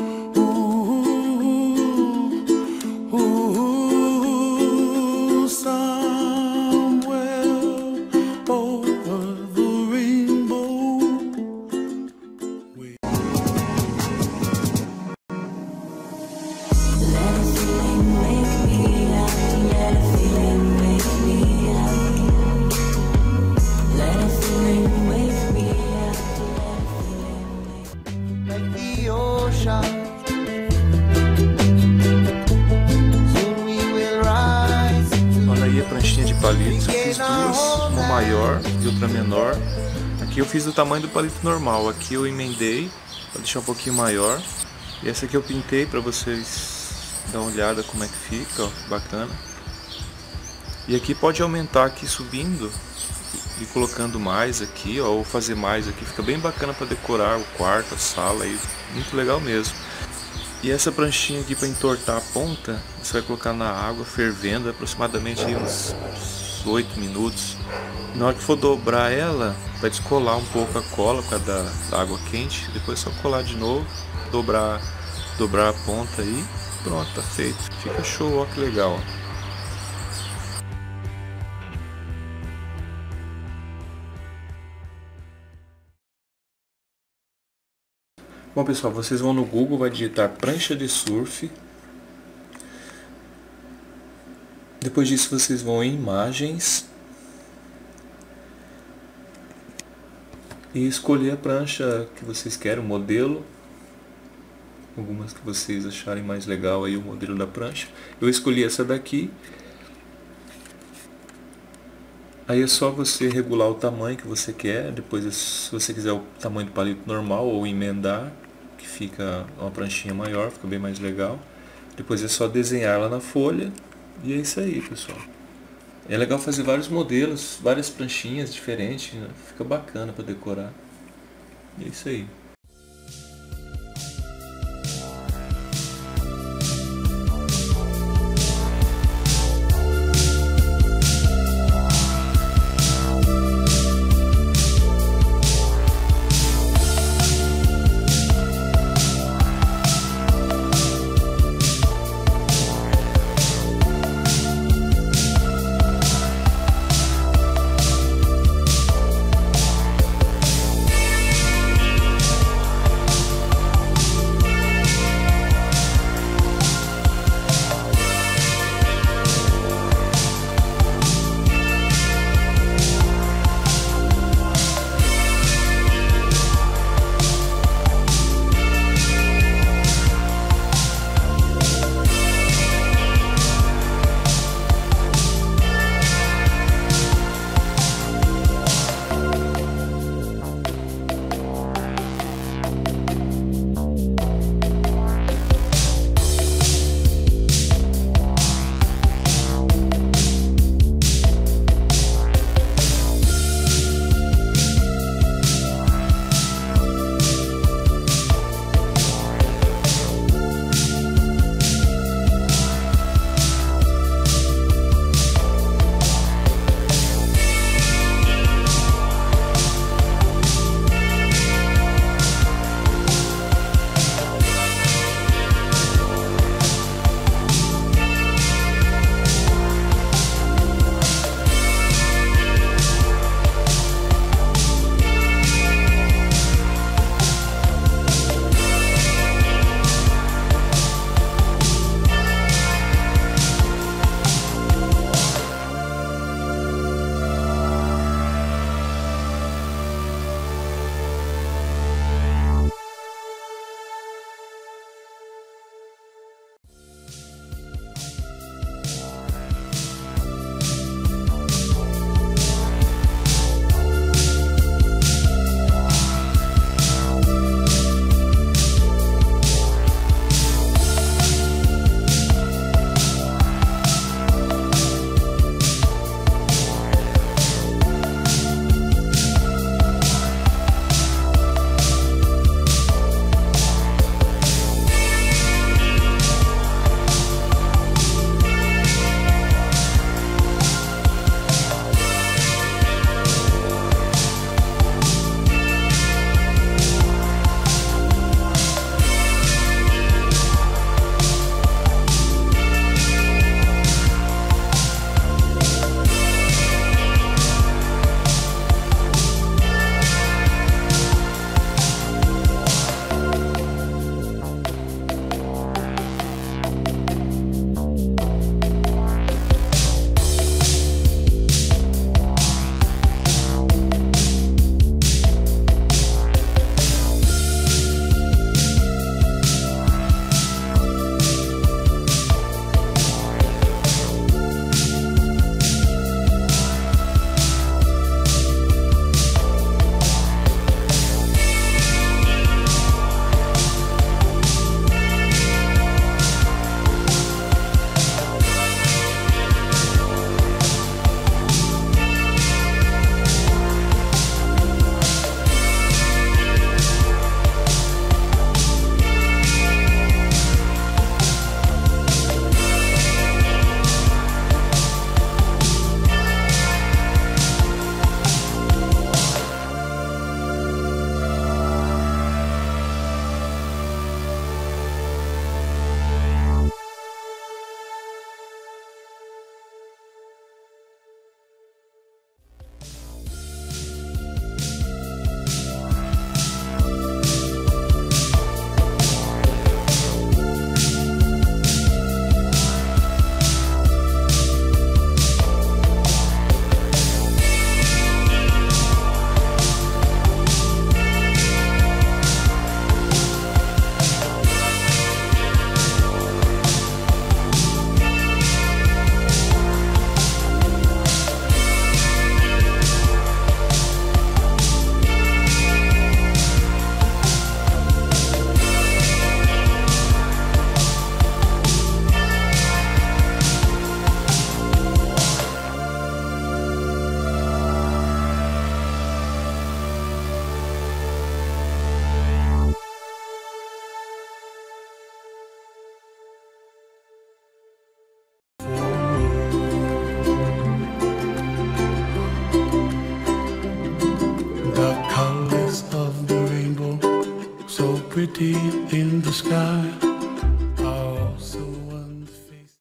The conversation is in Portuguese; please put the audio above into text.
Olha aí a pranchinha de palitos, eu fiz duas, uma maior e outra menor. Aqui eu fiz o tamanho do palito normal, aqui eu emendei para deixar um pouquinho maior. E essa aqui eu pintei para vocês dar uma olhada como é que fica, ó, bacana. E aqui pode aumentar aqui subindo e colocando mais aqui, ó, ou fazer mais aqui, fica bem bacana para decorar o quarto, a sala, aí, muito legal mesmo. E essa pranchinha aqui para entortar a ponta, você vai colocar na água fervendo aproximadamente aí uns 8 minutos. Na hora que for dobrar ela, vai descolar um pouco a cola por causa da água quente. Depois é só colar de novo, dobrar a ponta aí, pronto, tá feito. Fica show, ó que legal. Bom pessoal, vocês vão no Google, vai digitar prancha de surf. Depois disso vocês vão em imagens e escolher a prancha que vocês querem, o modelo. Algumas que vocês acharem mais legal aí o modelo da prancha. Eu escolhi essa daqui. Aí é só você regular o tamanho que você quer. Depois, se você quiser o tamanho do palito normal ou emendar, que fica uma pranchinha maior, fica bem mais legal. Depois é só desenhar ela na folha. E é isso aí, pessoal. É legal fazer vários modelos, várias pranchinhas diferentes, né? Fica bacana para decorar. E é isso aí. The colors of the rainbow, so pretty in the sky.